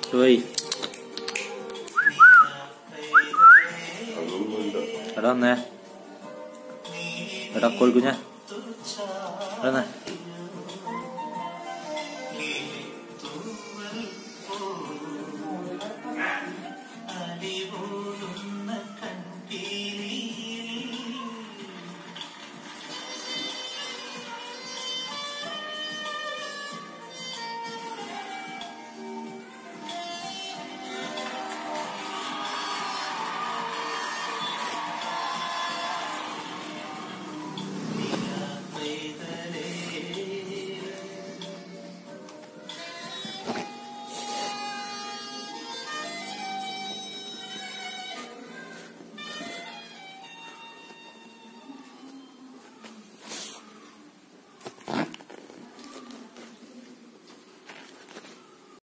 Cuy. Ở đó nè. Ở đó côi của nha. Đó nè.